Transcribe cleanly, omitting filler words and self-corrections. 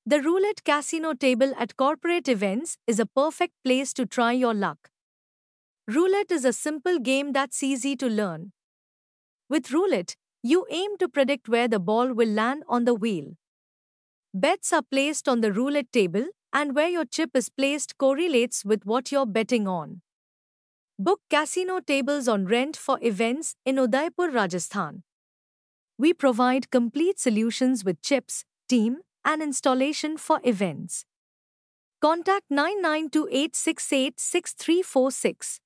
The roulette casino table at corporate events is a perfect place to try your luck. Roulette is a simple game that's easy to learn. With roulette, you aim to predict where the ball will land on the wheel. Bets are placed on the roulette table, and where your chip is placed correlates with what you're betting on. Book casino tables on rent for events in Udaipur, Rajasthan. We provide complete solutions with chips, team, and installation for events. Contact 9928686346.